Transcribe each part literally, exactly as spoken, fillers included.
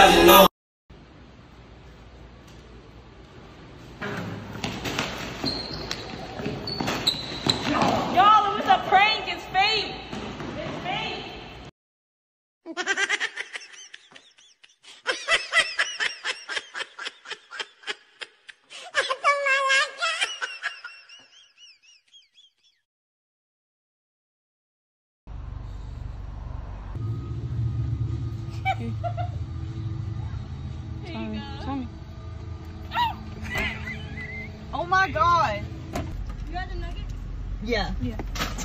you know. Y'all, it was a prank. It's fake. It's fake. Tommy, Tommy. Oh my God. You got the nugget? Yeah. Yeah.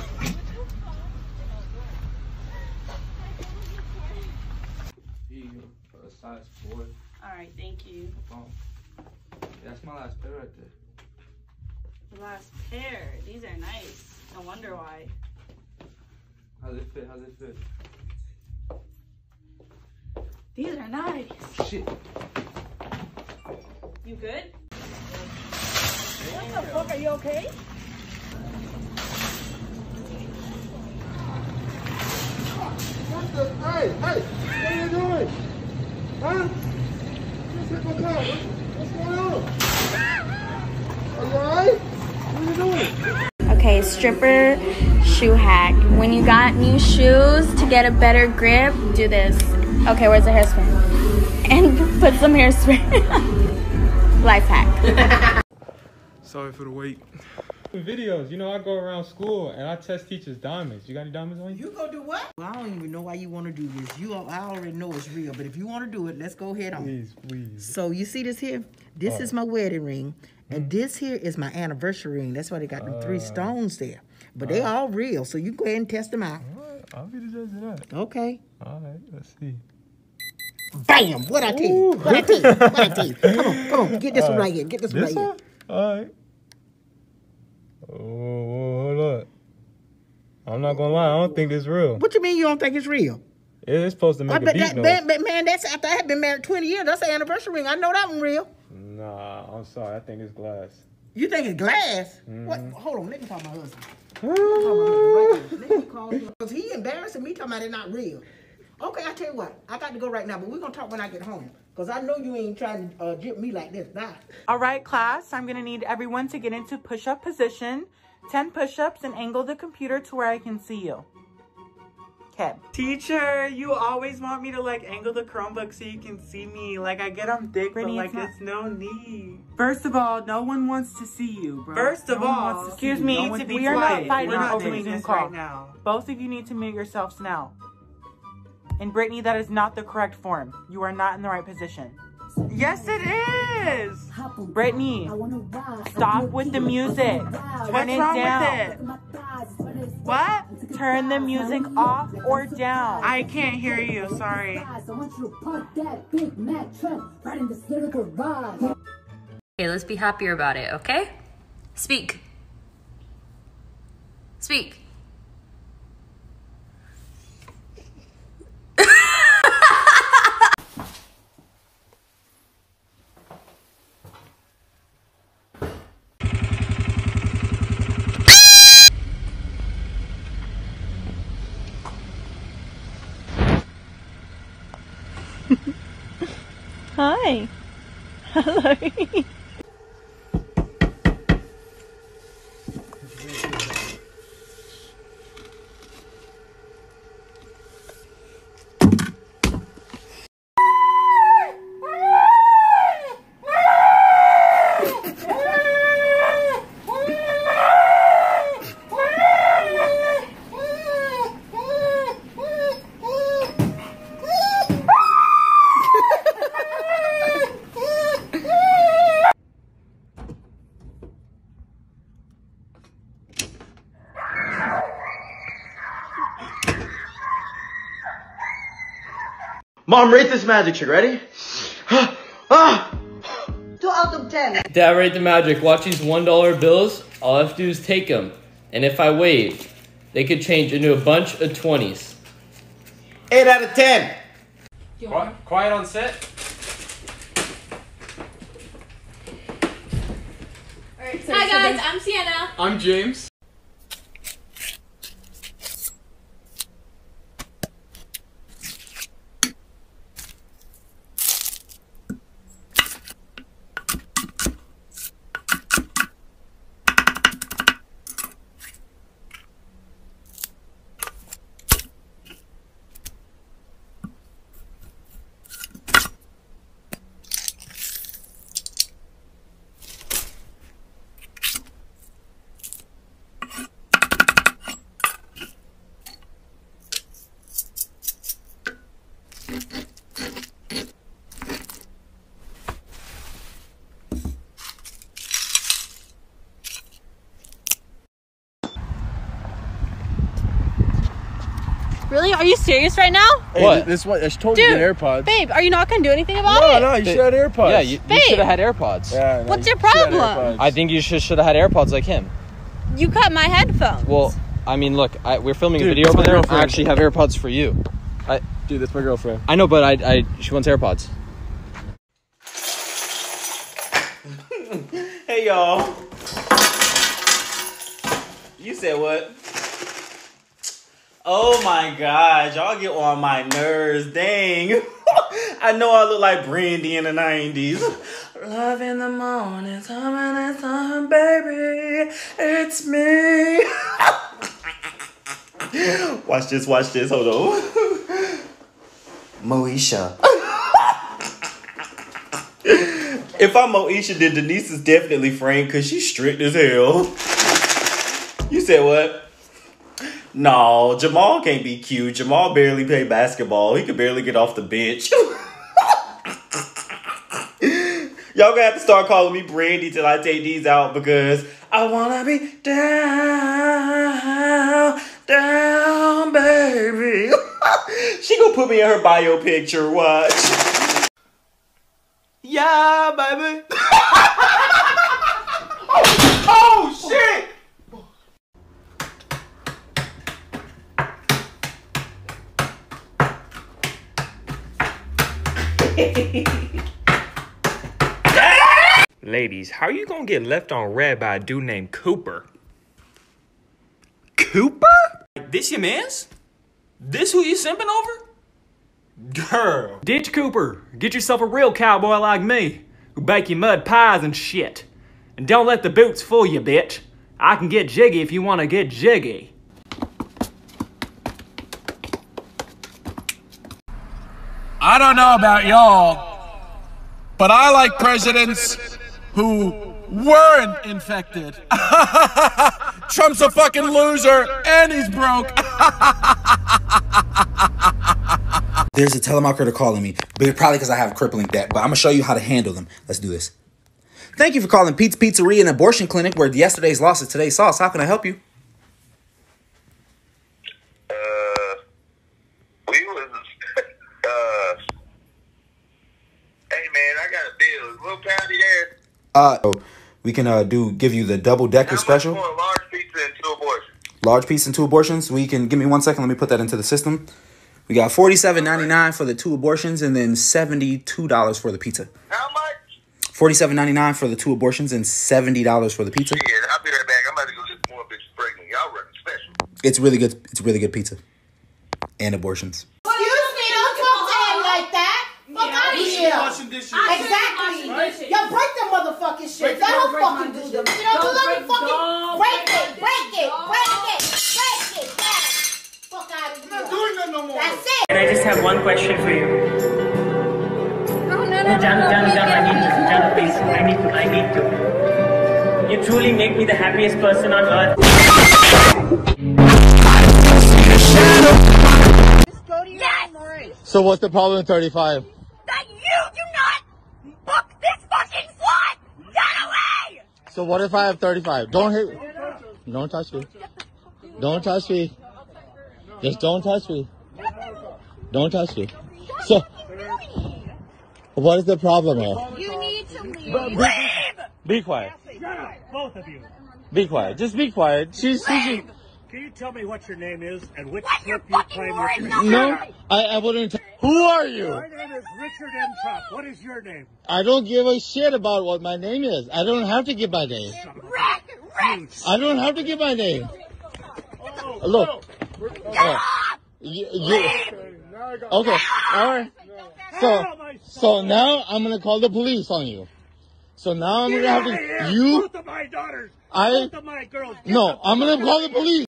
Here you go. For a size four. All right, thank you. Oh. That's my last pair right there. The last pair. These are nice. No wonder why. How's it fit? How's it fit? These are nice. Shit. You good? What the fuck? Are you okay? What the? Hey, hey, what are you doing? Huh? Just hit my car. What, what's going on? Are you alright? What are you doing? Okay, stripper shoe hack. When you got new shoes, to get a better grip, do this. Okay, where's the hairspray? And put some hairspray. Life hack. Sorry for the wait. Videos, you know, I go around school and I test teachers' diamonds. You got any diamonds on you? You go do what? Well, I don't even know why you want to do this. You, I already know it's real, but if you want to do it, let's go ahead on. Please, please. So you see this here? This Oh. is my wedding ring, and this here is my anniversary ring. That's why they got the three Uh. stones there. But they all real, so you go ahead and test them out. All right, I'll be the judge of that. Okay. All right, let's see. Bam! What I tell you? What I tell you? What I tell you? Come on, come on. Get this one Uh, right here. Get this one This right one? All right. Oh, hold up. I'm not gonna lie, I don't think this is real. here. What you mean you don't think it's real? It's supposed to make I a bet beat that, noise. man, but man, that's after I had been married twenty years. That's the anniversary ring. I know that one real. Nah, I'm sorry, I think it's glass. You think it's glass? Mhm. What? Hold on, let me call my husband. Let me call my husband right now. Let me call him. Because he embarrassing me talking about it not real. Okay, I tell you what. I got to go right now, but we're going to talk when I get home. Because I know you ain't trying to uh, jip me like this. Bye. All right, class. I'm going to need everyone to get into push-up position. ten push-ups and angle the computer to where I can see you. Okay. Teacher, you always want me to like angle the Chromebook so you can see me. Like I get on thick, Brittany, but it's like not- it's no need. First of all, no one wants to see you, bro. First of No one all, wants to see excuse you. me No one- to be we are not quiet. fighting We're not over doing Zoom this call. right now. Both of you need to mute yourselves now. And Brittany, that is not the correct form. You are not in the right position. Yes, it is. Brittany, stop with the music. Turn What's it wrong down. with it? What? Turn the music off or down. I can't hear you. Sorry. Okay, let's be happier about it, okay? Speak. Speak. Hi. Hello. Mom, rate this magic trick. Ready? Ah! Two out of ten. Dad, rate the magic. Watch these one dollar bills. All I have to do is take them. And if I wait, they could change into a bunch of twenties. eight out of ten. Quiet, quiet on set. Hi guys, I'm Sienna. I'm James. Really? Are you serious right now? Hey, what? This one, I told Dude, you to get AirPods. Babe, are you not gonna do anything about no, it? No, no, you should have had AirPods. Yeah, you, you should have had AirPods. Yeah, no, What's you your problem? I think you should should have had AirPods like him. You cut my headphones. Well, I mean, look, I, we're filming Dude, a video that's over my there. girlfriend. I actually have AirPods for you. I, Dude, that's my girlfriend. I know, but I, I she wants AirPods. Hey, y'all. You said what? Oh my gosh, y'all get on my nerves. Dang. I know I look like Brandy in the nineties. Love in the morning, time and time, baby. It's me. Watch this, watch this. Hold on. Moesha. If I'm Moesha, then Denise is definitely Frank because she's strict as hell. You said what? No, Jamal can't be cute. Jamal barely play basketball. He could barely get off the bench. Y'all gonna have to start calling me Brandy till I take these out because I wanna be down, down, baby. She gonna put me in her bio picture. Watch. Yeah, baby. oh, oh, shit. Ladies, how you gonna get left on red by a dude named Cooper? Cooper? This your mans? This who you simping over? Girl. Ditch Cooper. Get yourself a real cowboy like me, who bake you mud pies and shit. And don't let the boots fool you, bitch. I can get jiggy if you want to get jiggy. I don't know about y'all, but I like presidents who weren't infected. Trump's a fucking loser, and he's broke. There's a telemarketer calling me, but probably because I have crippling debt, but I'm going to show you how to handle them. Let's do this. Thank you for calling Pete's Pizzeria and Abortion Clinic, where yesterday's loss is today's sauce. How can I help you? Uh, we was, uh, hey man, I got a bill. Is Will County there? Uh, so we can uh do give you the double decker special. For a large pizza and two abortions. Large pizza and two abortions. We can give me one second. Let me put that into the system. We got forty-seven ninety-nine for the two abortions and then seventy-two dollars for the pizza. How much? forty-seven ninety-nine for the two abortions and seventy dollars for the pizza. Yeah, I'll be right back. I'm about to go get more bitches pregnant. Y'all running special. It's really good. It's really good pizza and abortions. Excuse me, don't talk to him like that. Fuck out of here. Washing dishes. Exactly. Y'all break them motherfucking shit. Let her fucking do them. You know, let her fucking break it, break it, break it, break it. Fuck out of here. I'm not doing that no more. That's it. And I just have one question for you. No, no, no, Jan, Jan, Jan, I need to, Jan, please, I need to, I need to. You truly make me the happiest person on earth. Just go to your yes! Room. So what's the problem with thirty-five? That you do not book this fucking slot! Get away! So what if I have thirty-five? Don't hit. Don't touch me. Don't touch me. Just don't touch me. Don't touch me. So, what is the problem here? You need to leave. Leave! Be quiet. Shut up, both of you. Be quiet. Just be quiet. She's. she's Can you tell me what your name is and which What clip your you claim your fucking no, I, I wouldn't. T- Who are you? My name is Richard M. Trump. What is your name? I don't give a shit about what my name is. I don't have to give my name. Rick! Rick! I don't have to give my name. Oh, Look. Oh. You, you, okay. All right. So, so now I'm gonna call the police on you. So now I'm gonna have to. You. Both of my daughters. I. Both of my girls. No, I'm gonna call the police.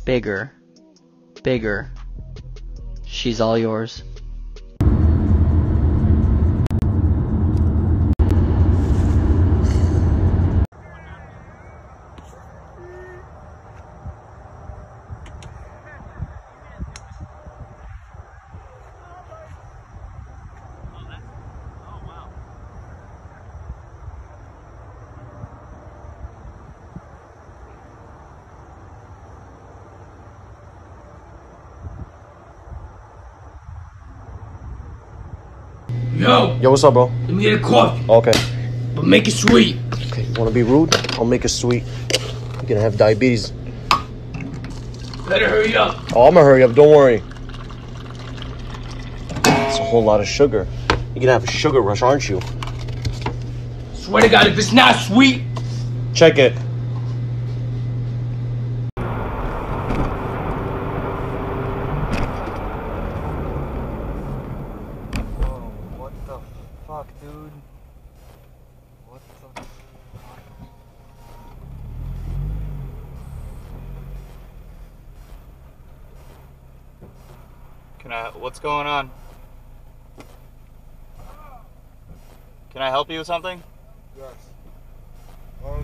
Bigger. Bigger. She's all yours. Yo! Yo, what's up, bro? Let me get a coffee. Okay. But make it sweet. Okay, you wanna be rude? I'll make it sweet. You're gonna have diabetes. Better hurry up. Oh, I'm gonna hurry up, don't worry. It's a whole lot of sugar. You're gonna have a sugar rush, aren't you? Swear to God, if it's not sweet. Check it. Fuck, dude. What the fuck? Can I, what's going on? Can I help you with something? Yes. Um.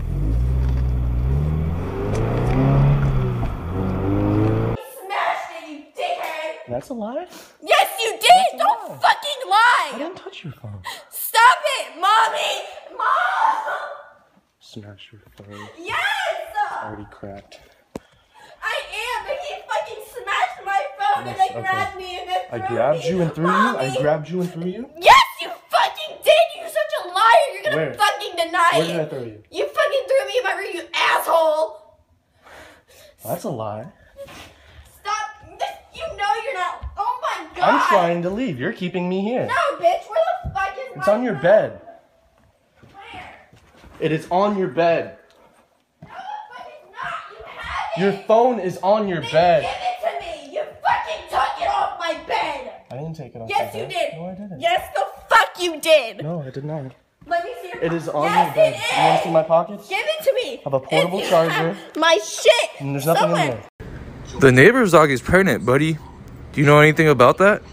Smashed it, you dickhead! That's a lie? Yes, you did! Don't fucking lie! I didn't touch your phone. Stop it, mommy! Mom! Smash your phone. Yes! It's already cracked. I am, but he fucking smashed my phone Yes, and then okay. grabbed me and then I threw grabbed me. you and threw you? Mommy. I grabbed you and threw you? Yes, you fucking did! You're such a liar! You're gonna Where? fucking deny Where it! did I throw you? You fucking threw me in my room, you asshole! Well, that's a lie. Stop! This, you know you're not. Oh my god! I'm trying to leave. You're keeping me here. No, bitch! Where the fuck is It's my on your phone? bed. Where? It is on your bed. No, but it's not. You have it. Your phone is on your Then bed. give it to me. You fucking took it off my bed. I didn't take it off Yes, your you bed. did. No, I didn't. Yes, the fuck you did. No, I did not. Let me see your It is on yes, your bed. it You want to see my pockets? Give it to me. I have a portable If you charger. have my shit. And there's nothing somewhere. in there. The neighbor's dog is pregnant, buddy. Do you know anything about that?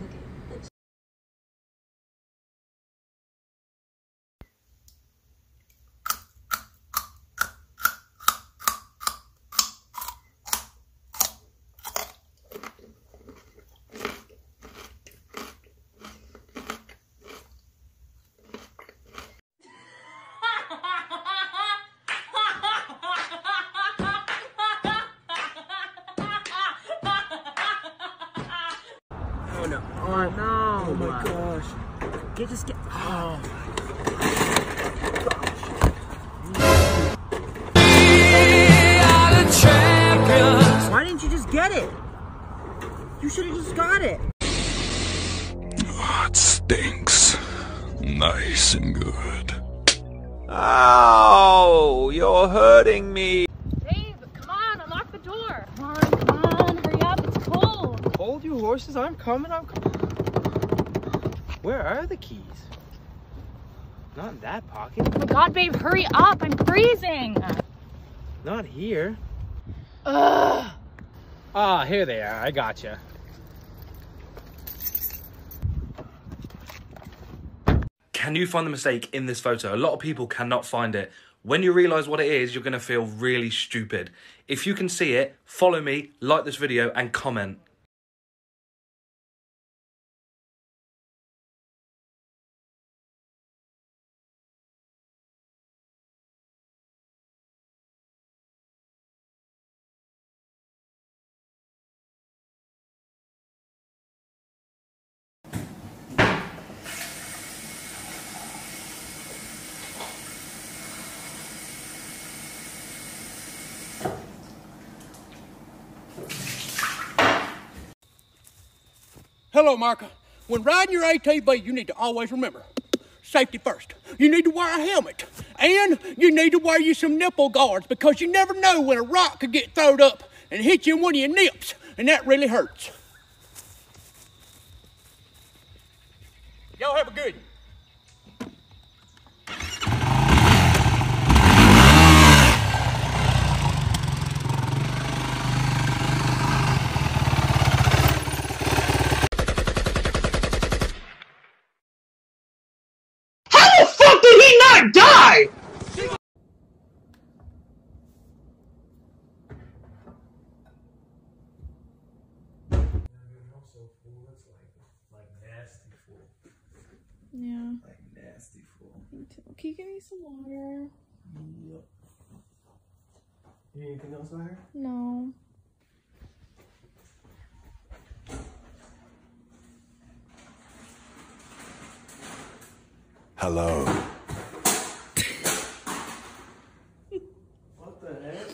Oh no. Oh no. Oh my gosh. Get just get. Oh. Why didn't you just get it? You should have just got it. Oh, it stinks. Nice and good. Ow! You're hurting me. Babe, come on, unlock the door. Come on, come on, hurry up, it's cold. Hold you horses, I'm coming, I'm coming. Where are the keys? Not in that pocket. Oh my god, babe, hurry up, I'm freezing. Not here. Ugh. Ah, here they are, I gotcha. Can you find the mistake in this photo? A lot of people cannot find it. When you realize what it is, you're going to feel really stupid. If you can see it, follow me, like this video, and comment. Hello, Marka. When riding your A T V, you need to always remember, safety first. You need to wear a helmet. And you need to wear you some nipple guards because you never know when a rock could get thrown up and hit you in one of your nips, and that really hurts. Y'all have a good one. so full. It's like, like nasty full. Yeah. Like nasty full. Me too. Can you give me some water? Yep. You need anything else out here? No. Hello. What the heck?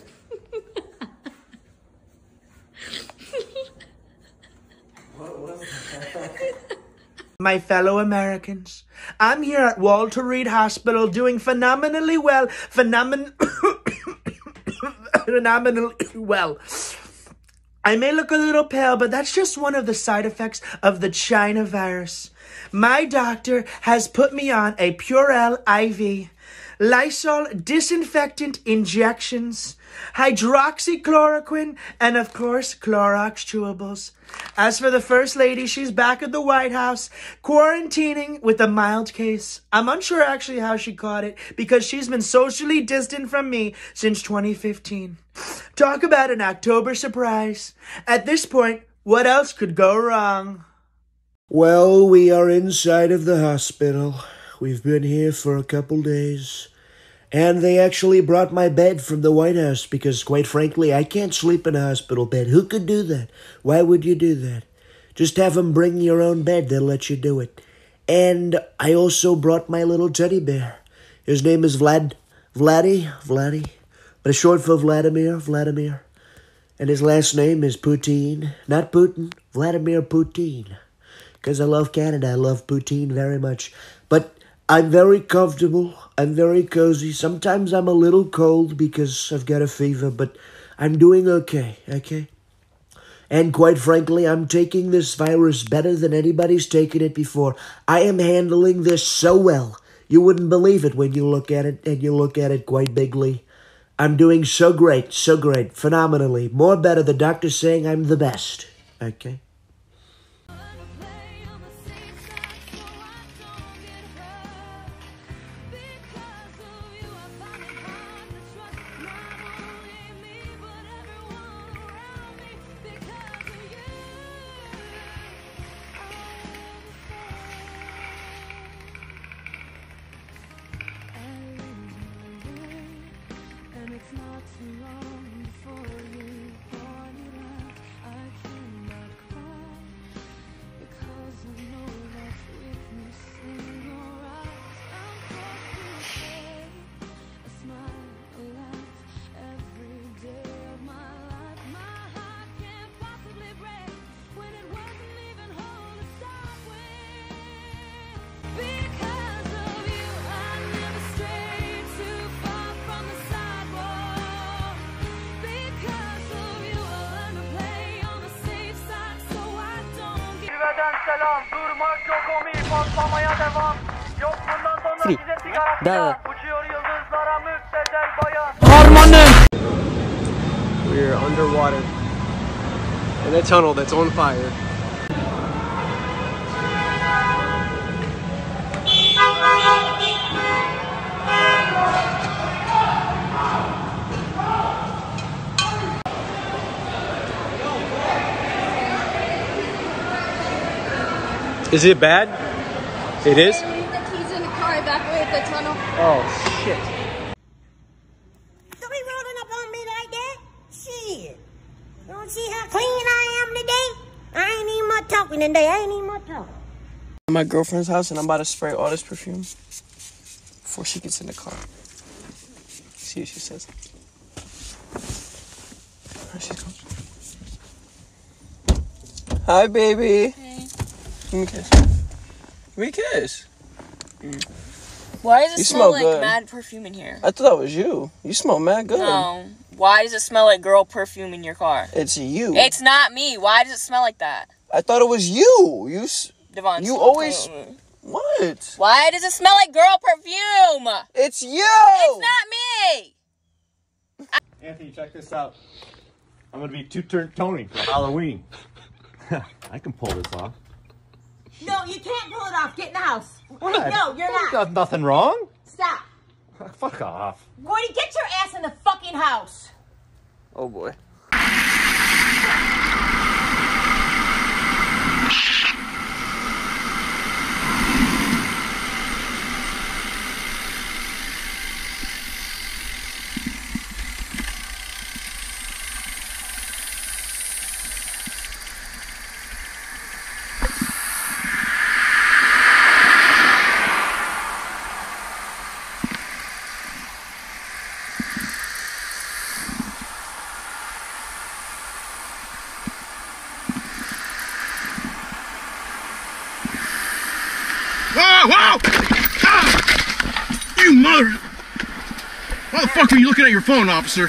What was that? My fellow Americans, I'm here at Walter Reed Hospital doing phenomenally well. Phenomen phenomenally well. I may look a little pale, but that's just one of the side effects of the China virus. My doctor has put me on a Purell I V, Lysol disinfectant injections, hydroxychloroquine, and of course, Clorox chewables. As for the First Lady, she's back at the White House, quarantining with a mild case. I'm unsure actually how she caught it, because she's been socially distant from me since twenty fifteen. Talk about an October surprise. At this point, what else could go wrong? Well, we are inside of the hospital. We've been here for a couple days. And they actually brought my bed from the White House because, quite frankly, I can't sleep in a hospital bed. Who could do that? Why would you do that? Just have them bring your own bed. They'll let you do it. And I also brought my little teddy bear. His name is Vlad. Vladdy. Vladdy. But it's short for Vladimir. Vladimir. And his last name is Poutine. Not Putin. Vladimir Poutine. Because I love Canada. I love poutine very much. But I'm very comfortable. I'm very cozy. Sometimes I'm a little cold because I've got a fever, but I'm doing okay, okay? And quite frankly, I'm taking this virus better than anybody's taken it before. I am handling this so well. You wouldn't believe it when you look at it, and you look at it quite bigly. I'm doing so great, so great, phenomenally. More better. The doctor's saying I'm the best, okay? Selam, durmak yok omi, patlamaya devam. Yok bundan sonra size sigara filan. Uçuyor yıldızlara müptezel bayan. Harmanım! We're underwater in a tunnel that's on fire. Is it bad? It is? Leave the keys in the car, evacuate the tunnel. Oh, shit. Don't be rolling up on me like that. Shit. You don't see how clean I am today? I ain't even much talking today. I ain't even much talking. I'm at my girlfriend's house and I'm about to spray all this perfume before she gets in the car. See what she says. There she comes. Hi, baby. Hey. Give me a kiss. Give me a kiss. Mm. Why does it You smell, smell like good. mad perfume in here? I thought that was you. You smell mad good. No. Why does it smell like girl perfume in your car? It's you. It's not me. Why does it smell like that? I thought it was you. You. s- Devon, You stop always. playing with me. What? Why does it smell like girl perfume? It's you. It's not me. Anthony, check this out. I'm gonna be two-turn Tony for Halloween. I can pull this off. No, you can't pull it off. Get in the house. What? No, you're not. Got nothing wrong. Stop. Fuck off. Gordy, get your ass in the fucking house. Oh boy. Whoa, whoa! Ah! You mother... Why the fuck are you looking at your phone, officer?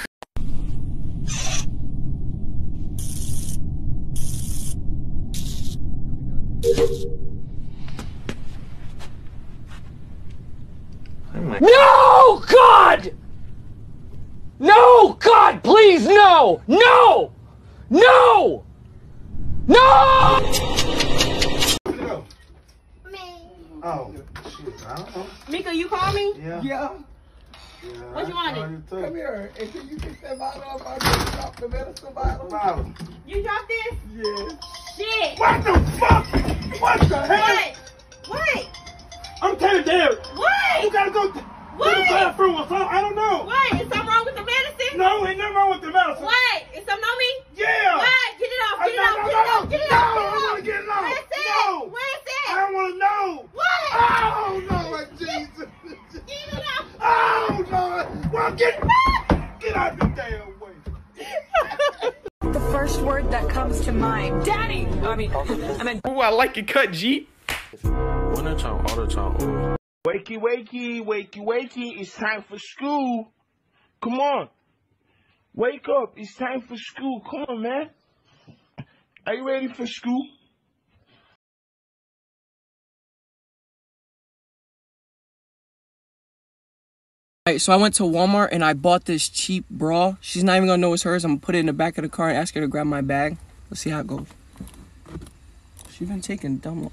No, God! No, God, please, no! No! No! No! Oh, shit, I don't know. Mika, you call me? Yeah. Yeah. Yeah, What you wanted? Come here. And can you get that bottle off my drop the medicine bottle? Bottle. You dropped this? Yeah. Shit. What the fuck? What the hell? What? What? I'm telling you. What? You gotta go to, what? to the bathroom or something. I don't know. What? Is something wrong with the medicine? No, ain't nothing wrong with the medicine. What? Is something on me? Yeah. What? Get it off. Get it no, off. no, Get no, it off. Get it off. No, I want to get it off. Where's it? No. Where's it? I don't want to know. What? Oh, no, like Jesus. Get it off. Oh, no. Well, get, get out the damn way. The first word that comes to mind. Daddy! I mean, I mean... Ooh, I like your cut, G. One at a time, all the time. Wakey, wakey, wakey, wakey. It's time for school. Come on. Wake up. It's time for school. Come on, man. Are you ready for school? Alright, so I went to Walmart and I bought this cheap bra. She's not even gonna know it's hers. I'm gonna put it in the back of the car and ask her to grab my bag. Let's see how it goes. She's been taking dumb.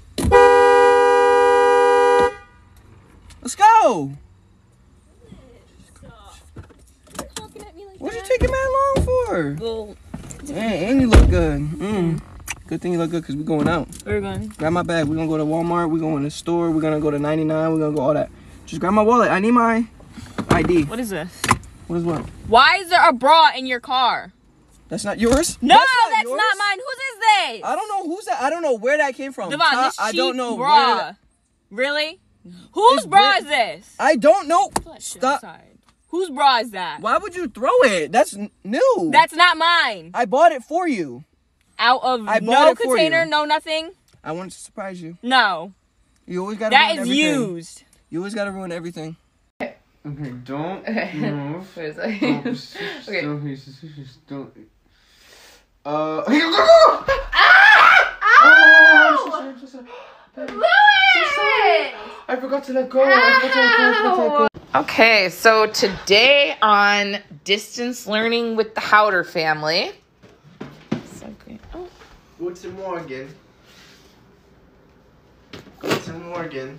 Let's go! What you taking that long for? Well, hey, and you look good. Mm. Good thing you look good because we're going out. Where are we going? Grab my bag. We're gonna go to Walmart. We're going to the store. We're gonna go to ninety-nine. We're gonna go all that. Just grab my wallet. I need my I D. What is this? What is what? Why is there a bra in your car? That's not yours? No, that's not, that's yours? not mine. Whose is this? I don't know who's that. I don't know where that came from. Devon, this I cheap don't know bra. where that... Really? Whose It's bra weird. is this? I don't know. Stop. Whose bra is that? Why would you throw it? That's n- new. That's not mine. I bought it for you. Out of I bought no it for container, you. no nothing? I wanted to surprise you. No. You always gotta That ruin is everything. used. You always gotta ruin everything. Okay, don't move. Wait a second. Don't, just, just Okay. don't, just, just don't. Uh. Ow! Oh, I'm so sorry, I'm so sorry. Baby, Louis! so sorry. I forgot to let go. I forgot to let go. I forgot to let go. Okay, so today on Distance Learning with the Howder family. So great. Oh. Guten Morgen. Guten Morgen.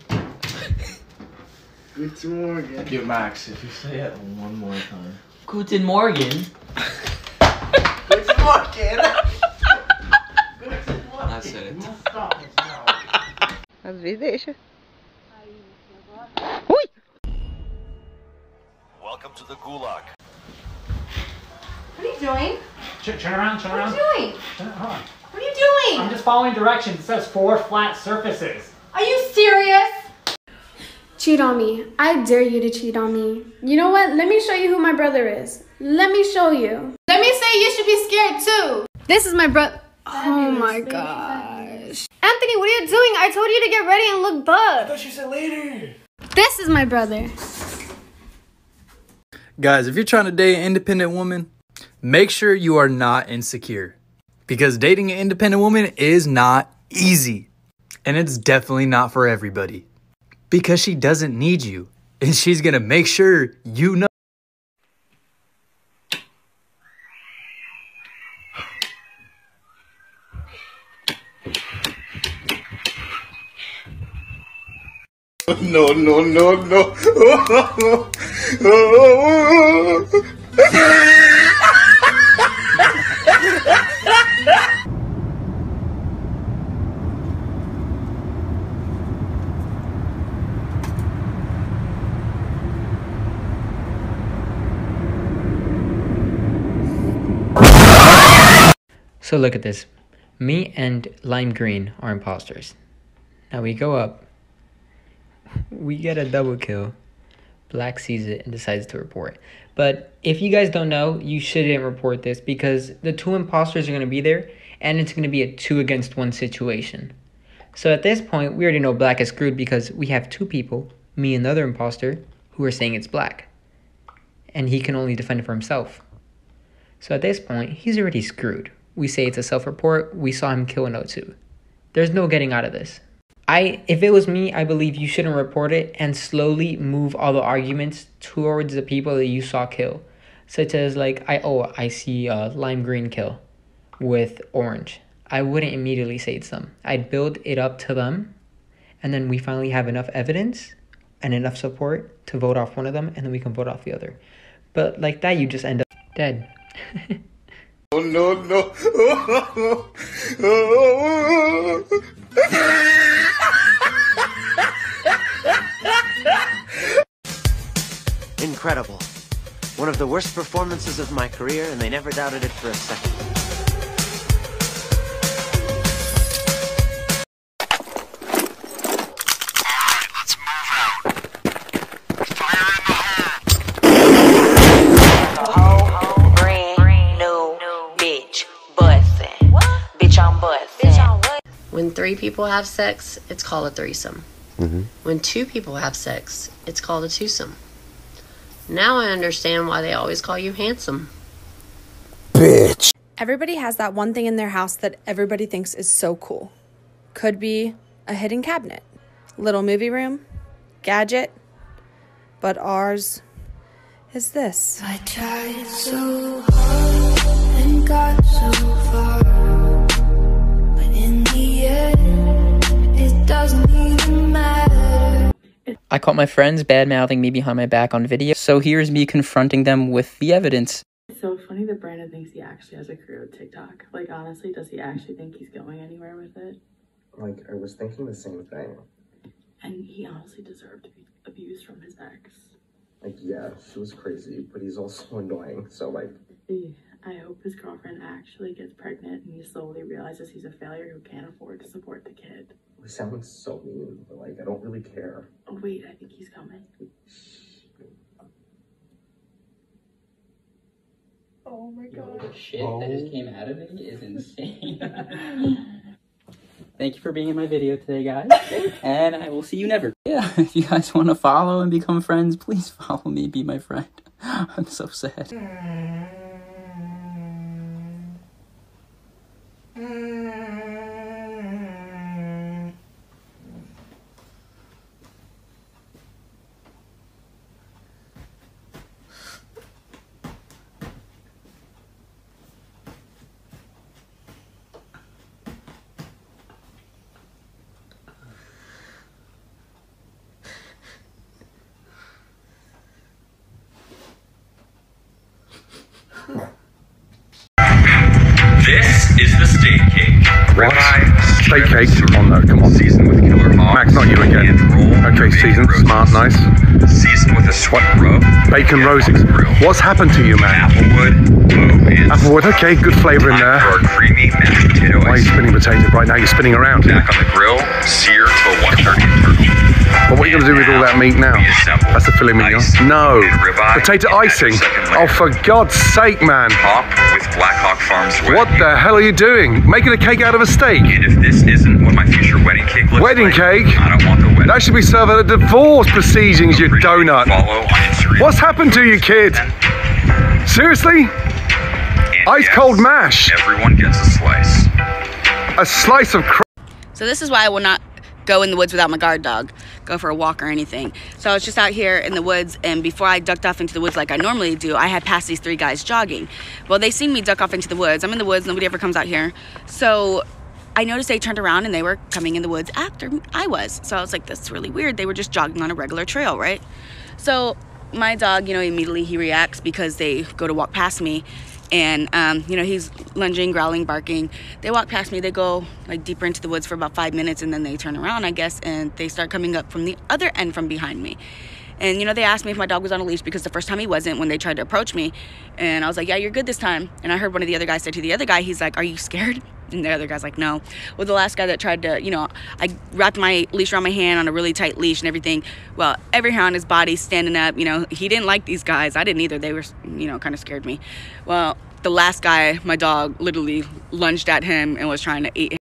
Guten Morgen. Yo, Max, if you say it one more time. Guten Morgen. Guten Morgen. I said it. Às vezes deixa. Welcome to the gulag. What are you doing? Turn, turn around, turn What around. are you doing? Turn, hold on. What are you doing? I'm just following directions. It says four flat surfaces. Are you serious? Cheat on me. I dare you to cheat on me. You know what? Let me show you who my brother is. Let me show you. Let me say you should be scared too. This is my brother. Oh my gosh. Anthony, what are you doing? I told you to get ready and look buff. I thought you said later. This is my brother. Guys, if you're trying to date an independent woman, make sure you are not insecure. Because dating an independent woman is not easy. And it's definitely not for everybody. Because she doesn't need you. And she's gonna make sure you know. No, no, no, no. So look at this. Me and Lime Green are imposters. Now we go up. We get a double kill. Black sees it and decides to report. But if you guys don't know, you shouldn't report this because the two imposters are going to be there and it's going to be a two against one situation. So at this point, we already know Black is screwed because we have two people, me and the other imposter, who are saying it's Black. And he can only defend it for himself. So at this point, he's already screwed. We say it's a self-report. We saw him kill an O two. There's no getting out of this. I, if it was me, I believe you shouldn't report it and slowly move all the arguments towards the people that you saw kill. Such as like, I oh, I see a lime green kill with orange. I wouldn't immediately say it's them. I'd build it up to them. And then we finally have enough evidence and enough support to vote off one of them. And then we can vote off the other. But like that, you just end up dead. Oh, no, no. Incredible. One of the worst performances of my career, and they never doubted it for a second. Alright, let's move out. Fire in the hole. Brand new bitch bustin'. Bitch, I'm bustin'. When three people have sex, it's called a threesome. Mm-hmm. When two people have sex, it's called a twosome. Now I understand why they always call you handsome. Bitch. Everybody has that one thing in their house that everybody thinks is so cool. Could be a hidden cabinet, little movie room, gadget, but ours is this. I tried so hard and got so far, but in the end, it doesn't even matter. I caught my friends bad-mouthing me behind my back on video, so here's me confronting them with the evidence. It's so funny that Brandon thinks he actually has a career with TikTok. Like, honestly, does he actually think he's going anywhere with it? Like, I was thinking the same thing. And he honestly deserved to be abused from his ex. Like, yeah, she was crazy, but he's also annoying, so, like... I hope his girlfriend actually gets pregnant and he slowly realizes he's a failure who can't afford to support the kid. It sounds so mean, but, like, I don't really care. Oh, wait, I think he's coming. Oh my god. The shit oh. that just came out of me is insane. Thank you for being in my video today, guys. And I will see you never. Yeah, if you guys want to follow and become friends, please follow me, be my friend. I'm so sad. This is the steak cake. Ribeye, steak cake? Oh no, come on. Seasoned with killer hogs. Max, not you again. Okay, seasoned, smart, nice. Seasoned with a sweat rub. Bacon roses. What's happened to you, man? Applewood, low is. Applewood, okay, good flavour in there. Or creamy mashed potato. Why are you spinning potatoes right now? You're spinning around. Back on the grill, sear till one thirty turkey. But what are you going to do with all that meat now? That's the filet mignon. No. Potato icing. Oh, for God's sake, man. Top with Black Hawk Farms. What the hell are you doing? Making a cake out of a steak? And if this isn't what my future wedding cake looks wedding like, cake? I don't want the wedding. That should be served at a divorce proceedings, you donut. Follow on Instagram. What's happened to you, kid? Seriously? And Ice yes, cold mash. Everyone gets a slice. A slice of crap. So this is why I will not go in the woods without my guard dog, go for a walk or anything. So I was just out here in the woods, and before I ducked off into the woods like I normally do, I had passed these three guys jogging. Well, they seen me duck off into the woods. I'm in the woods, nobody ever comes out here. So I noticed they turned around and they were coming in the woods after I was. So I was like, that's really weird. They were just jogging on a regular trail, right? So my dog, you know, immediately he reacts because they go to walk past me. And, um, you know, he's lunging, growling, barking. They walk past me. They go, like, deeper into the woods for about five minutes, and then they turn around, I guess, and they start coming up from the other end from behind me. And, you know, they asked me if my dog was on a leash because the first time he wasn't when they tried to approach me. And I was like, yeah, you're good this time. And I heard one of the other guys say to the other guy, he's like, are you scared? And the other guy's like, no. Well, the last guy that tried to, you know, I wrapped my leash around my hand on a really tight leash and everything. Well, every hair on his body standing up, you know, he didn't like these guys. I didn't either. They were, you know, kind of scared me. Well, the last guy, my dog, literally lunged at him and was trying to eat him.